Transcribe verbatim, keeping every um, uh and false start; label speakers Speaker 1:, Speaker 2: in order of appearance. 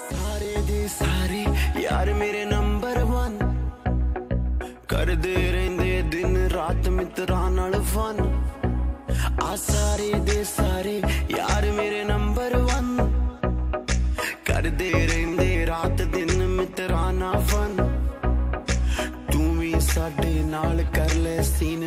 Speaker 1: सारे दे सारे यार मेरे नंबर वन करदे रहिंदे दिन रात मित्रां नाल फन। आ सारे दे सारे यार मेरे नंबर वन करदे रहिंदे रात दिन मित्रां नाल फन। तू भी साडे नाल कर ले सीन